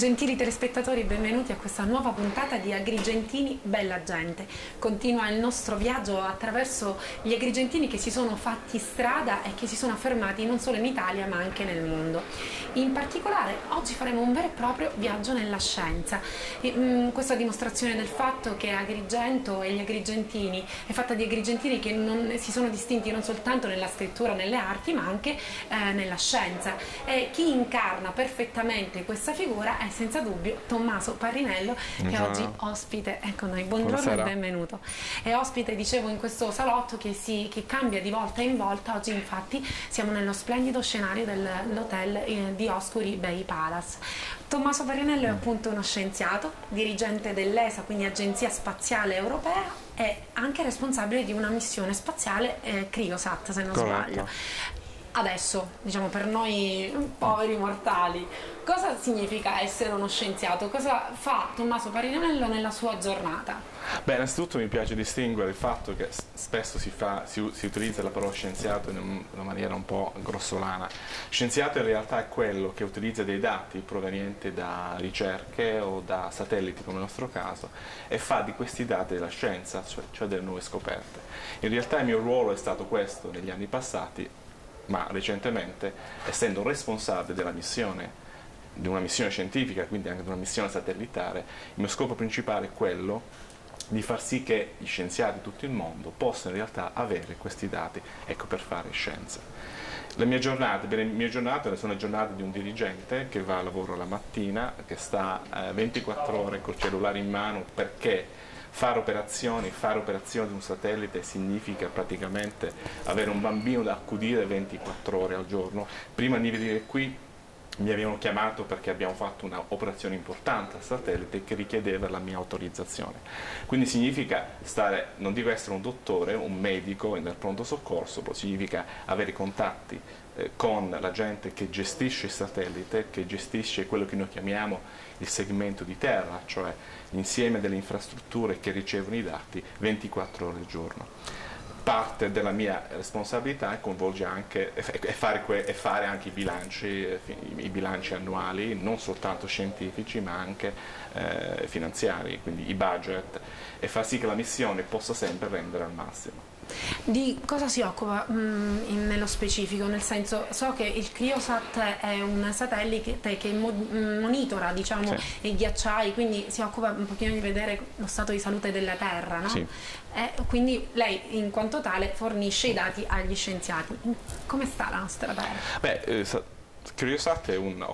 Gentili telespettatori, benvenuti a questa nuova puntata di Agrigentini Bella Gente. Continua il nostro viaggio attraverso gli agrigentini che si sono fatti strada e che si sono affermati non solo in Italia ma anche nel mondo. In particolare oggi faremo un vero e proprio viaggio nella scienza. Questa dimostrazione del fatto che Agrigento e gli agrigentini è fatta di agrigentini che si sono distinti non soltanto nella scrittura, nelle arti, ma anche nella scienza. E chi incarna perfettamente questa figura è senza dubbio Tommaso Parrinello, che oggi ospite con noi. Buongiorno. Buonasera. E benvenuto. È ospite, dicevo, in questo salotto che cambia di volta in volta. Oggi infatti siamo nello splendido scenario dell'hotel di Oscuri Bay Palace. Tommaso Parrinello è appunto uno scienziato, dirigente dell'ESA, quindi Agenzia Spaziale Europea, e anche responsabile di una missione spaziale Cryosat, se non sbaglio. Adesso, diciamo, per noi poveri mortali, cosa significa essere uno scienziato? Cosa fa Tommaso Parrinello nella sua giornata? Beh, innanzitutto mi piace distinguere il fatto che spesso si utilizza la parola scienziato in una maniera un po' grossolana. Scienziato in realtà è quello che utilizza dei dati provenienti da ricerche o da satelliti, come nel nostro caso, e fa di questi dati della scienza, cioè delle nuove scoperte. In realtà il mio ruolo è stato questo negli anni passati, ma recentemente, essendo responsabile della missione, di una missione scientifica, quindi anche di una missione satellitare, il mio scopo principale è quello di far sì che gli scienziati di tutto il mondo possano in realtà avere questi dati, ecco, per fare scienza. Le mie giornate sono giornate di un dirigente che va a lavoro la mattina, che sta 24 ore col cellulare in mano, perché fare operazioni di un satellite significa praticamente avere un bambino da accudire 24 ore al giorno. Prima di venire qui mi avevano chiamato perché abbiamo fatto un'operazione importante al satellite che richiedeva la mia autorizzazione. Quindi significa non dico essere un dottore, un medico nel pronto soccorso, però significa avere contatti con la gente che gestisce il satellite, che gestisce quello che noi chiamiamo il segmento di terra, cioè l'insieme delle infrastrutture che ricevono i dati 24 ore al giorno. Parte della mia responsabilità coinvolge anche fare anche i bilanci annuali, non soltanto scientifici ma anche finanziari, quindi i budget, e far sì che la missione possa sempre rendere al massimo. Di cosa si occupa nello specifico? Nel senso, so che il Cryosat è un satellite che monitora, diciamo, sì, i ghiacciai, quindi si occupa un pochino di vedere lo stato di salute della Terra, no? Sì. Quindi lei, in quanto tale, fornisce i dati agli scienziati. Come sta la nostra Terra? Beh, Cryosat è un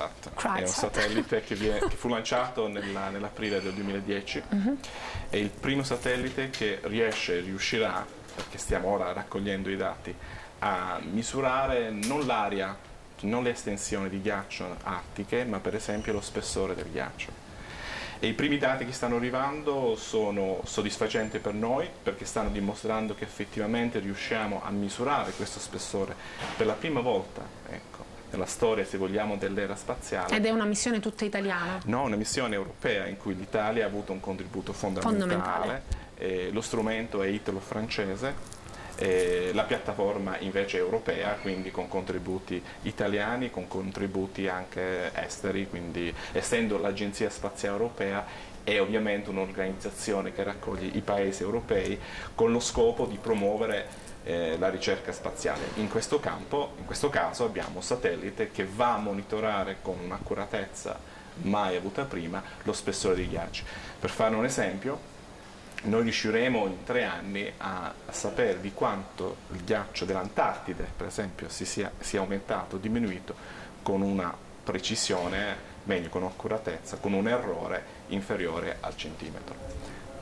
satellite che fu lanciato nell'aprile del 2010, è il primo satellite che riuscirà, perché stiamo ora raccogliendo i dati, a misurare non l'aria, non le estensioni di ghiaccio artiche, ma per esempio lo spessore del ghiaccio. E i primi dati che stanno arrivando sono soddisfacenti per noi, perché stanno dimostrando che effettivamente riusciamo a misurare questo spessore per la prima volta, ecco, nella storia, se vogliamo, dell'era spaziale. Ed è una missione tutta italiana? No, una missione europea in cui l'Italia ha avuto un contributo fondamentale. Lo strumento è italo-francese, la piattaforma invece è europea, quindi con contributi italiani, con contributi anche esteri, quindi essendo l'Agenzia Spaziale Europea è ovviamente un'organizzazione che raccoglie i paesi europei con lo scopo di promuovere la ricerca spaziale. In questo caso abbiamo un satellite che va a monitorare con un'accuratezza mai avuta prima lo spessore dei ghiacci. Per fare un esempio, noi riusciremo in 3 anni a sapere di quanto il ghiaccio dell'Antartide, per esempio, sia aumentato o diminuito con una precisione, meglio con un'accuratezza, con un errore inferiore al centimetro.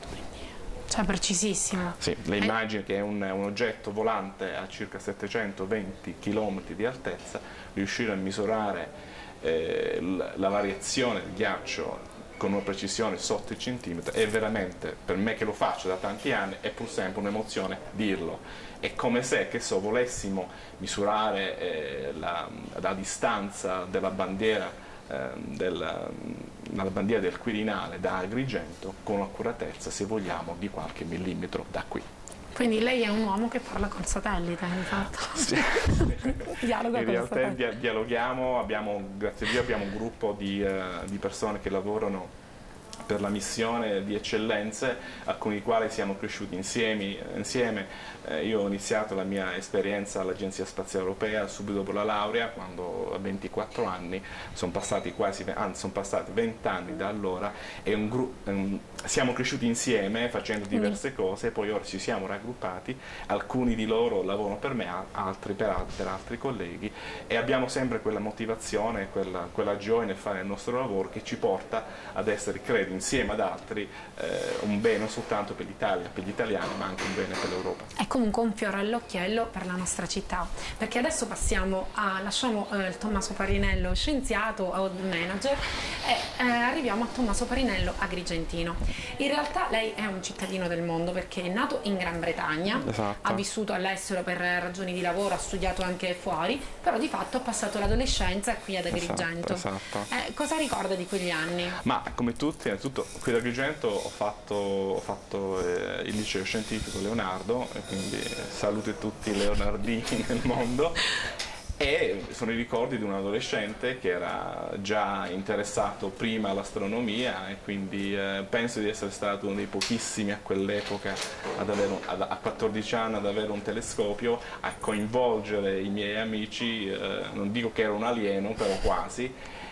Cioè precisissimo. Sì, le immagini che è un oggetto volante a circa 720 km di altezza, riuscire a misurare la variazione del ghiaccio con una precisione sotto il centimetro è veramente, per me che lo faccio da tanti anni, è pur sempre un'emozione dirlo. È come se, che so, volessimo misurare la distanza della bandiera bandiera del Quirinale da Agrigento con un'accuratezza, se vogliamo, di qualche millimetro da qui. Quindi lei è un uomo che parla col satellite, di fatto. Sì. Dialoga In col realtà satellite. dialoghiamo, grazie a Dio abbiamo un gruppo di persone che lavorano per la missione di eccellenze, con i quali siamo cresciuti insieme. Io ho iniziato la mia esperienza all'Agenzia Spaziale Europea subito dopo la laurea, quando a 24 anni, sono passati 20 anni da allora, e siamo cresciuti insieme facendo diverse cose, poi ora ci siamo raggruppati, alcuni di loro lavorano per me, altri per altri colleghi, e abbiamo sempre quella motivazione, quella gioia nel fare il nostro lavoro, che ci porta ad essere, credo, insieme ad altri, un bene non soltanto per l'Italia, per gli italiani, ma anche un bene per l'Europa. È comunque un fiore all'occhiello per la nostra città, perché adesso lasciamo il Tommaso Parinello scienziato, odd manager, e arriviamo a Tommaso Parinello agrigentino. In realtà lei è un cittadino del mondo, perché è nato in Gran Bretagna, esatto, ha vissuto all'estero per ragioni di lavoro, ha studiato anche fuori, però di fatto ha passato l'adolescenza qui ad Agrigento. Esatto. Cosa ricorda di quegli anni? Ma come tutti, innanzitutto qui ad Agrigento ho fatto il liceo scientifico Leonardo, e quindi saluto tutti i leonardini nel mondo, e sono i ricordi di un adolescente che era già interessato prima all'astronomia, e quindi penso di essere stato uno dei pochissimi a quell'epoca a 14 anni ad avere un telescopio, a coinvolgere i miei amici, non dico che ero un alieno, però quasi.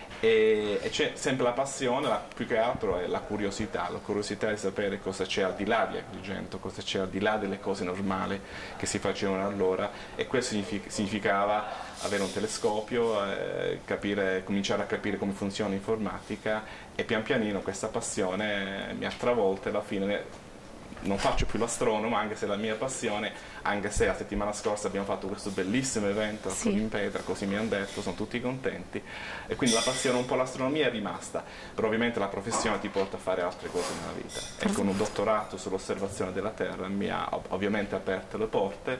E c'è sempre la passione, più che altro è la curiosità di sapere cosa c'è al di là di Agrigento, cosa c'è al di là delle cose normali che si facevano allora, e questo significava avere un telescopio, cominciare a capire come funziona l'informatica, e pian pianino questa passione mi ha travolto, e alla fine non faccio più l'astronomo, anche se è la mia passione, anche se la settimana scorsa abbiamo fatto questo bellissimo evento a Colimpetra, così mi hanno detto, sono tutti contenti, e quindi la passione un po' all'astronomia è rimasta, però ovviamente la professione ti porta a fare altre cose nella vita, e con un dottorato sull'osservazione della Terra mi ha ovviamente aperto le porte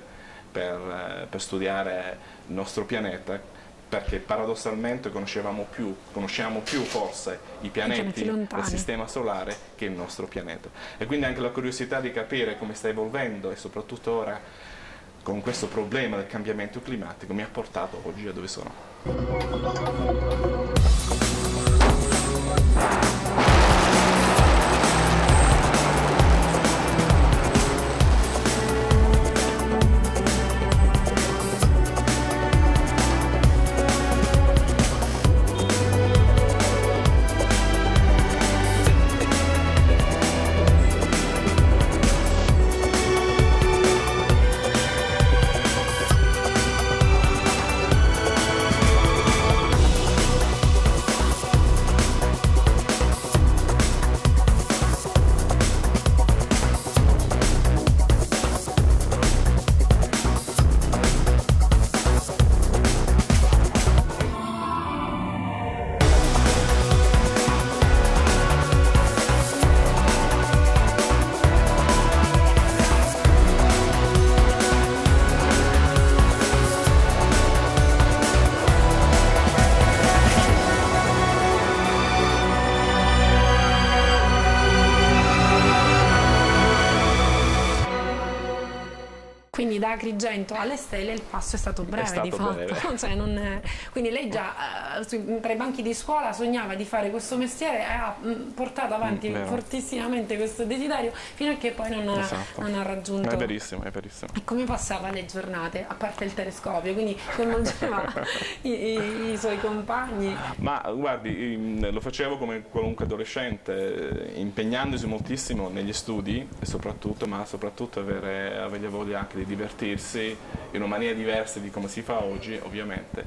per studiare il nostro pianeta, perché paradossalmente conosciamo più forse i pianeti del sistema solare che il nostro pianeta, e quindi anche la curiosità di capire come sta evolvendo, e soprattutto ora con questo problema del cambiamento climatico, mi ha portato oggi a dove sono. Quindi da Agrigento alle stelle il passo è stato breve, di fatto. Cioè, quindi lei già tra i banchi di scuola sognava di fare questo mestiere e ha portato avanti fortissimamente questo desiderio fino a che poi non ha raggiunto. È verissimo, è verissimo. E come passava le giornate, a parte il telescopio, quindi coinvolgeva i suoi compagni? Ma guardi, lo facevo come qualunque adolescente, impegnandosi moltissimo negli studi, ma soprattutto avere voglia anche di divertirsi in una maniera diversa di come si fa oggi, ovviamente,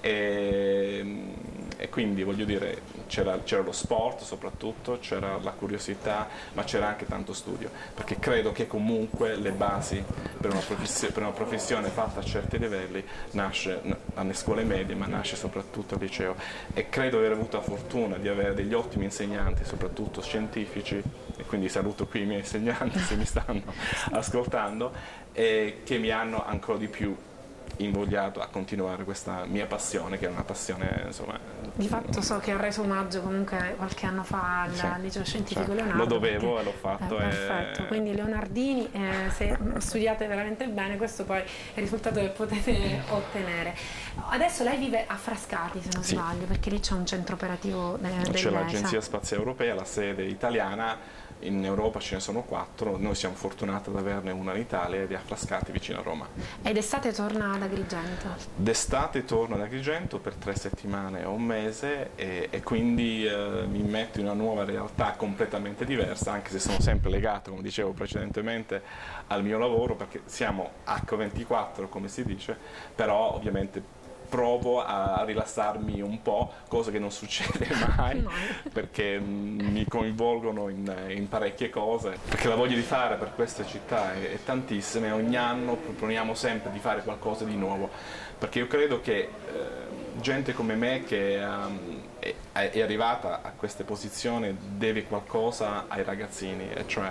e quindi voglio dire c'era lo sport soprattutto, c'era la curiosità, ma c'era anche tanto studio, perché credo che comunque le basi per una professione fatta a certi livelli nasce alle scuole medie, ma nasce soprattutto al liceo, e credo di aver avuto la fortuna di avere degli ottimi insegnanti, soprattutto scientifici, e quindi saluto qui i miei insegnanti se mi stanno ascoltando, che mi hanno ancora di più invogliato a continuare questa mia passione, che è una passione, insomma... Di fatto so che ha reso omaggio comunque qualche anno fa al liceo scientifico Leonardo. Lo dovevo e l'ho fatto. Perfetto, quindi Leonardini, se studiate veramente bene, questo poi è il risultato che potete ottenere. Adesso lei vive a Frascati, se non sbaglio, perché lì c'è un centro operativo dell'ESA. C'è l'Agenzia Spaziale Europea, la sede italiana. In Europa ce ne sono 4, noi siamo fortunati ad averne una in Italia ed è a Frascati vicino a Roma. Ed estate torna ad Agrigento? D'estate torno ad Agrigento per 3 settimane o un mese e quindi mi metto in una nuova realtà completamente diversa, anche se sono sempre legato, come dicevo precedentemente, al mio lavoro, perché siamo H24 come si dice, però ovviamente provo a rilassarmi un po', cosa che non succede mai, perché mi coinvolgono in parecchie cose, perché la voglia di fare per questa città è tantissima e ogni anno proponiamo sempre di fare qualcosa di nuovo, perché io credo che gente come me che è arrivata a queste posizioni deve qualcosa ai ragazzini, e cioè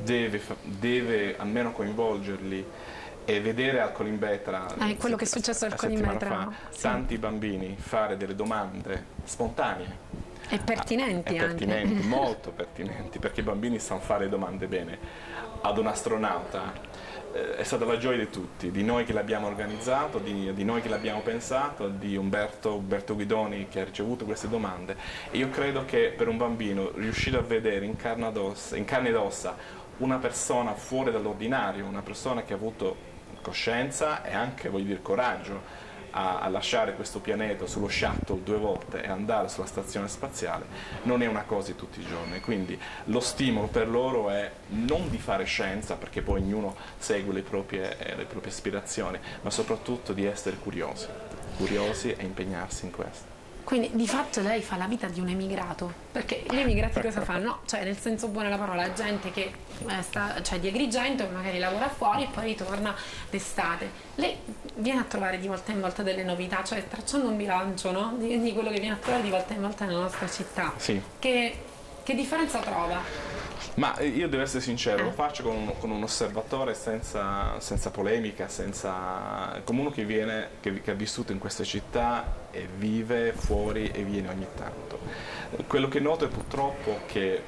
deve almeno coinvolgerli e vedere al Colimbetra, quello che è successo al Colimbetra, tanti bambini fare delle domande spontanee e pertinenti, anche. Anche Molto pertinenti, perché i bambini sanno fare domande bene ad un astronauta. È stata la gioia di tutti, di noi che l'abbiamo organizzato, di noi che l'abbiamo pensato, di Umberto Guidoni che ha ricevuto queste domande, e io credo che per un bambino riuscire a vedere in carne ed ossa una persona fuori dall'ordinario, una persona che ha avuto coscienza e anche, voglio dire, coraggio a lasciare questo pianeta sullo shuttle 2 volte e andare sulla stazione spaziale, non è una cosa di tutti i giorni. Quindi lo stimolo per loro è non di fare scienza, perché poi ognuno segue le proprie aspirazioni, ma soprattutto di essere curiosi e impegnarsi in questo. Quindi di fatto lei fa la vita di un emigrato, perché gli emigrati cosa fanno? Cioè, nel senso buono della parola, gente che cioè di Agrigento, magari lavora fuori e poi ritorna d'estate. Lei viene a trovare di volta in volta delle novità, cioè tracciando un bilancio, no? di quello che viene a trovare di volta in volta nella nostra città. Sì. Che differenza trova? Ma io devo essere sincero, lo faccio con un osservatore senza polemica, come uno che ha vissuto in questa città e vive fuori e viene ogni tanto. Quello che noto è purtroppo che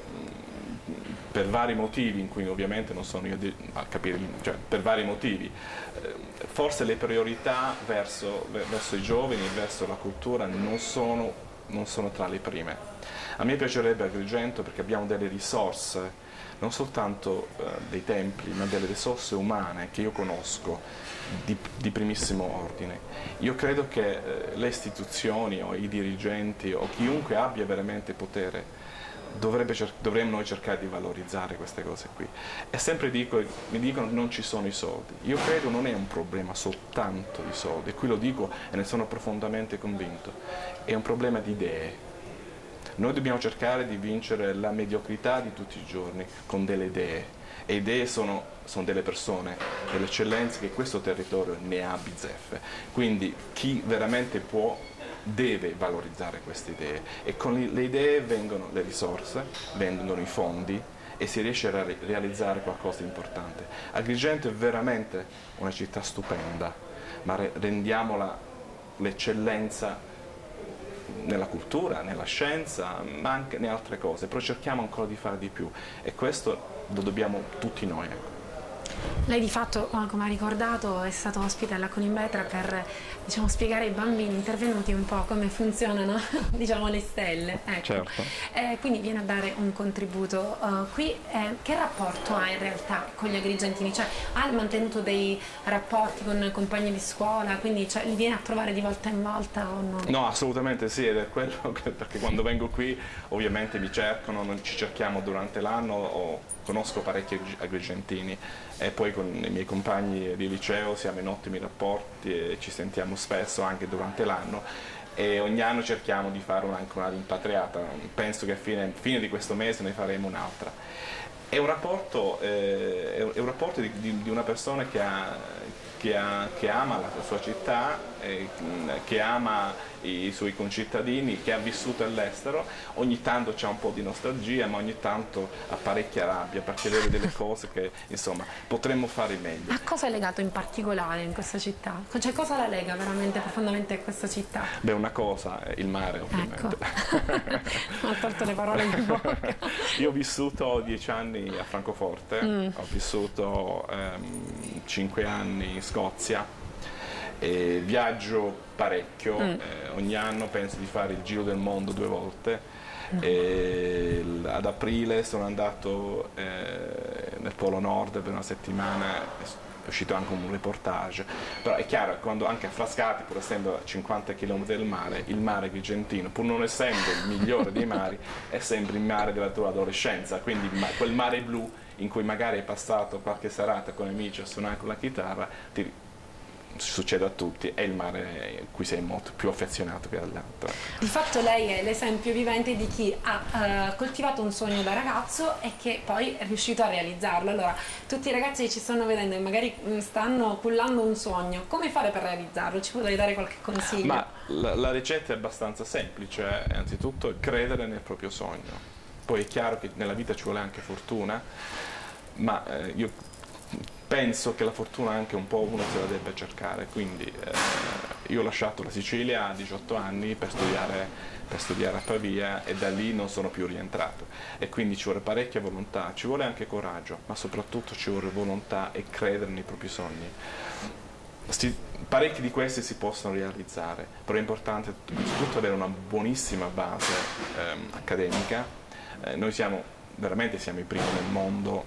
per vari motivi, in cui ovviamente non sono io a capire, cioè per vari motivi, forse le priorità verso i giovani e verso la cultura non sono tra le prime. A me piacerebbe Agrigento perché abbiamo delle risorse, non soltanto dei templi, ma delle risorse umane che io conosco di primissimo ordine. Io credo che le istituzioni o i dirigenti o chiunque abbia veramente potere dovremmo noi cercare di valorizzare queste cose qui. E sempre mi dicono che non ci sono i soldi. Io credo non è un problema soltanto di soldi, e qui lo dico e ne sono profondamente convinto, è un problema di idee. Noi dobbiamo cercare di vincere la mediocrità di tutti i giorni con delle idee, e idee sono delle persone, delle eccellenze che questo territorio ne ha bizzeffe. Quindi chi veramente può deve valorizzare queste idee, e con le idee vengono le risorse, vengono i fondi e si riesce a realizzare qualcosa di importante. Agrigento è veramente una città stupenda, ma rendiamola l'eccellenza nella cultura, nella scienza, ma anche in altre cose, però cerchiamo ancora di fare di più, e questo lo dobbiamo tutti noi. Lei di fatto, come ha ricordato, è stato ospite alla Colimbetra per, diciamo, spiegare ai bambini intervenuti un po' come funzionano diciamo, le stelle. Ecco. Certo. Quindi viene a dare un contributo qui. Che rapporto ha in realtà con gli agrigentini? Cioè, ha mantenuto dei rapporti con compagni di scuola, quindi li viene a trovare di volta in volta o no? No, assolutamente sì, ed è quello perché quando vengo qui ovviamente mi cercano, non ci cerchiamo durante l'anno, conosco parecchi agrigentini e poi con i miei compagni di liceo siamo in ottimi rapporti e ci sentiamo spesso anche durante l'anno, e ogni anno cerchiamo di fare anche una rimpatriata. Penso che a fine di questo mese ne faremo un'altra. È un rapporto di una persona che ama la sua città, che ama i suoi concittadini, che ha vissuto all'estero, ogni tanto c'è un po' di nostalgia, ma ogni tanto ha parecchia rabbia perché vede delle cose che insomma potremmo fare meglio. A cosa è legato in particolare in questa città? Cioè, cosa la lega veramente profondamente a questa città? Beh, una cosa è il mare, ovviamente. Ecco. Ho tolto le parole in bocca. Io ho vissuto 10 anni a Francoforte, ho vissuto 5 anni in Scozia. E viaggio parecchio, ogni anno penso di fare il giro del mondo 2 volte. Ad aprile sono andato nel Polo Nord per una settimana, è uscito anche un reportage, però è chiaro che quando anche a Frascati, pur essendo a 50 km del mare, il mare agrigentino, pur non essendo il migliore dei mari, è sempre il mare della tua adolescenza, quindi quel mare blu in cui magari hai passato qualche serata con amici a suonare con la chitarra, succede a tutti, è il mare in cui sei molto più affezionato che all'altro. Di fatto lei è l'esempio vivente di chi ha coltivato un sogno da ragazzo e che poi è riuscito a realizzarlo. Allora, tutti i ragazzi che ci stanno vedendo e magari stanno cullando un sogno, come fare per realizzarlo? Ci puoi dare qualche consiglio? Ma la ricetta è abbastanza semplice, innanzitutto credere nel proprio sogno. Poi è chiaro che nella vita ci vuole anche fortuna, ma io penso che la fortuna anche un po' uno se la debba cercare, quindi io ho lasciato la Sicilia a 18 anni per studiare a Pavia e da lì non sono più rientrato, e quindi ci vuole parecchia volontà, ci vuole anche coraggio, ma soprattutto ci vuole volontà e credere nei propri sogni. Parecchi di questi si possono realizzare, però è importante innanzitutto avere una buonissima base accademica. Noi veramente siamo i primi nel mondo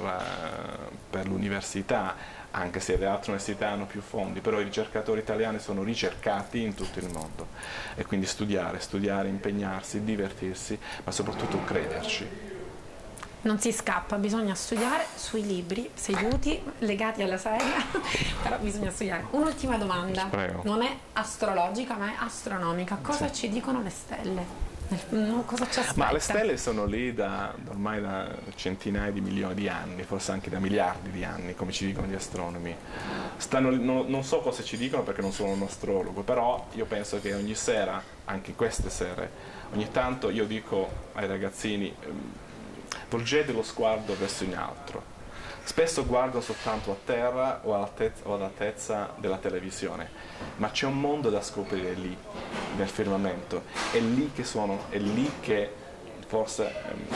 per l'università, anche se le altre università hanno più fondi, però i ricercatori italiani sono ricercati in tutto il mondo, e quindi studiare, impegnarsi, divertirsi, ma soprattutto crederci. Non si scappa, bisogna studiare sui libri, seduti, legati alla sedia, però bisogna studiare. Un'ultima domanda, Prego. Non è astrologica ma è astronomica, cosa ci dicono le stelle? Cosa ci aspetta? Ma le stelle sono lì ormai da centinaia di milioni di anni, forse anche da miliardi di anni, come ci dicono gli astronomi. Non so cosa ci dicono perché non sono un astrologo, però io penso che ogni sera, anche queste sere, ogni tanto io dico ai ragazzini: volgete lo sguardo verso in alto. Spesso guardano soltanto a terra o all'altezza della televisione, ma c'è un mondo da scoprire lì, nel firmamento. È lì che forse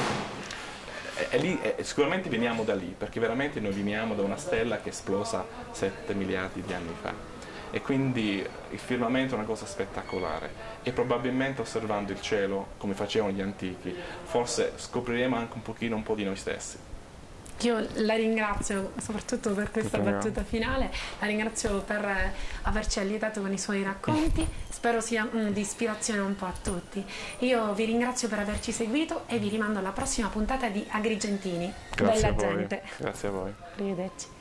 sicuramente veniamo da lì, perché veramente noi veniamo da una stella che è esplosa 7 miliardi di anni fa. E quindi il firmamento è una cosa spettacolare, e probabilmente osservando il cielo, come facevano gli antichi, forse scopriremo anche un po' di noi stessi. Io la ringrazio soprattutto per questa battuta finale, la ringrazio per averci allietato con i suoi racconti, spero sia di ispirazione un po' a tutti. Io vi ringrazio per averci seguito e vi rimando alla prossima puntata di Agrigentini. Grazie Bella a voi. gente. Grazie a voi. Arrivederci.